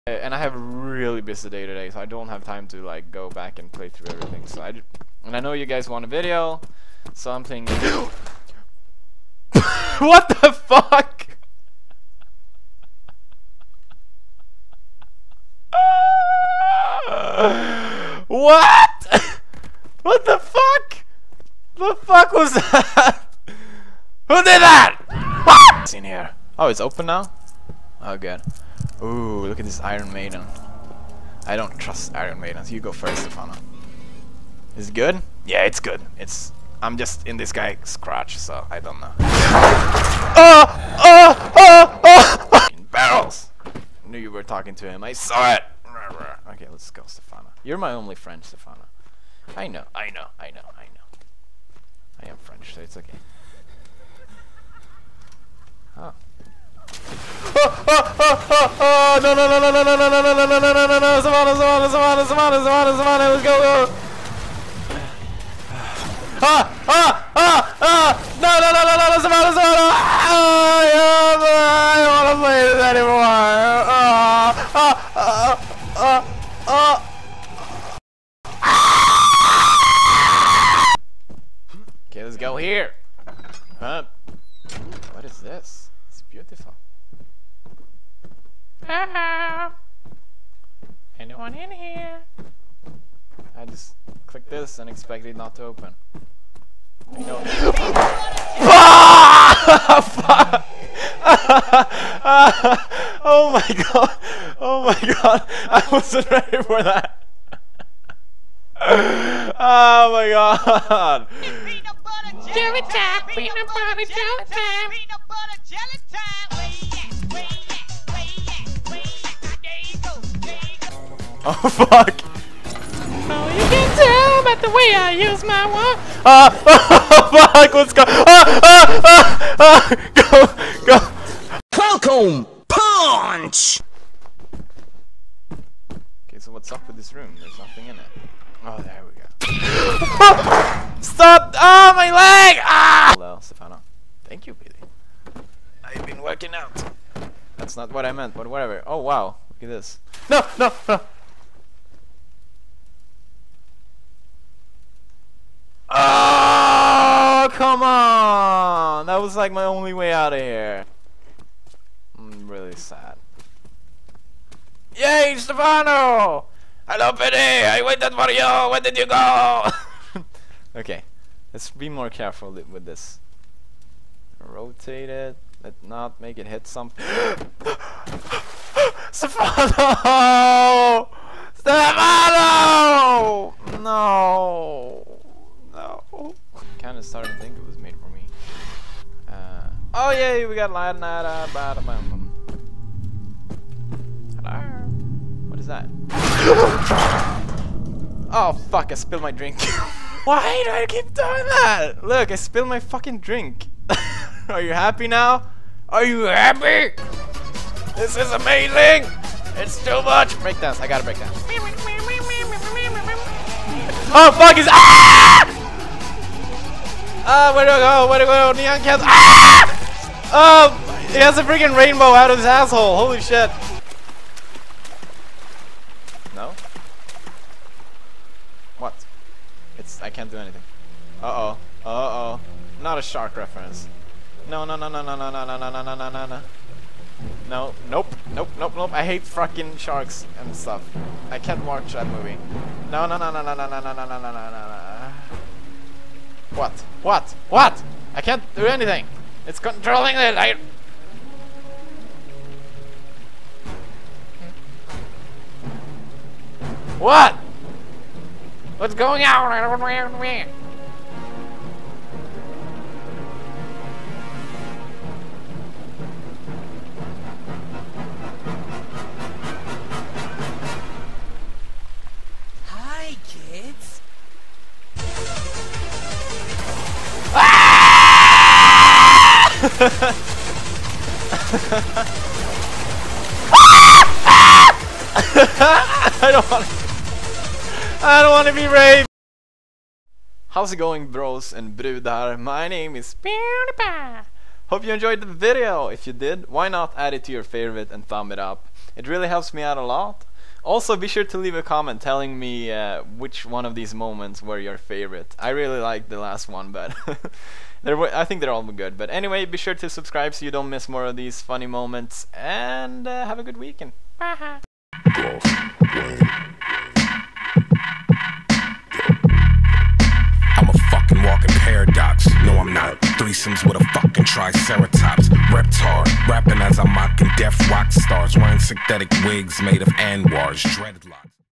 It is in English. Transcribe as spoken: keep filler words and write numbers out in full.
And I have a really busy day today, so I don't have time to like go back and play through everything. So I, and I know you guys want a video, so I'm thinking. What the fuck? What? What the fuck? The fuck was that? Who did that? What? What's in here? Oh, it's open now? Oh, good. Ooh, look at this Iron Maiden. I don't trust Iron Maidens. You go first, Stefano. Is it good? Yeah, it's good. It's. I'm just in this guy's crotch, so I don't know. Oh! Oh! Oh! Oh! Barrels! I knew you were talking to him. I saw it! Okay, let's go, Stefano. You're my only friend, Stefano. I know, I know, I know, I know. I am French, so it's okay. Oh. Oh, oh, oh, oh, oh, no, no, no, no, no, no, no, no, no, no, no, no, no, no, Savannah, Savannah, Savannah, Savannah, Savannah, Savannah, let's go, go. Ah, ah, ah, ah, no, no, no, no, no, no, Savannah, Savannah, ah, yeah, I don't want to play this anymore. Ah, ah, ah, ah, ah. Okay, let's go here. Huh? What is this? It's beautiful. Ah, anyone in here? I just click this and expect it not to open. I know. Ah! Fuck! Oh my god! Oh my god! I wasn't ready for that. Oh my god! Jelly time, peanut butter jelly time. Peanut butter jelly time. Way at, way at, way at, way at. There you go, there you go. Oh fuck! Oh, you can tell by the way I use my one. Ah! Oh fuck! Let's go! Ah! Ah! Ah! Ah! Go! Go! Welcome, punch. Okay, so what's up with this room? There's nothing in it. Oh, there we go. Ah! Stop! Ah, my leg! Ah! Hello, Stefano. Thank you, Billy. I've been working out. That's not what I meant, but whatever. Oh wow, look at this. No, no, no. Oh, come on! That was like my only way out of here. I'm really sad. Yay, Stefano! Hello, Penny! I waited for you! Where did you go? Okay, let's be more careful with this. Rotate it. Let not make it hit something. Stefano! Stefano! No! No. Kind of started to think it was made for me. Uh, oh yay, we got light nada bada bam. Hello. What is that? Oh fuck! I spilled my drink. Why do I keep doing that? Look, I spilled my fucking drink. Are you happy now? Are you happy? This is amazing. It's too much. Breakdance. I gotta break dance. Oh fuck! Is ah! Ah, where do I go? Where do I go? Neon cats. Ah! Oh, he has a freaking rainbow out of his asshole. Holy shit. No? What? It's, I can't do anything. Uh-oh. Uh-oh. Not a shark reference. No, no, no, no, no, no, no, no, no, no, no, no, no, no. No, nope, nope, nope, nope. I hate fucking sharks and stuff. I can't watch that movie. No, no, no, no, no, no, no, no, no, no, no, no, no. What? What? What? I can't do anything. It's controlling the light. What? What's going on? Hi, kids. I don't want to. I don't want to be raped. How's it going, bros and brudar? My name is PewDiePie. Hope you enjoyed the video. If you did, why not add it to your favorite and thumb it up? It really helps me out a lot. Also, be sure to leave a comment telling me uh, which one of these moments were your favorite. I really like the last one, but they're, I think they're all good. But anyway, be sure to subscribe so you don't miss more of these funny moments. And uh, have a good weekend. Bye. I'm a fucking walking paradox. No, I'm not. Threesomes with a fucking triceratops. Reptar, rapping as I'm mocking deaf rock stars. Wearing synthetic wigs made of anwars. Dreadlocks.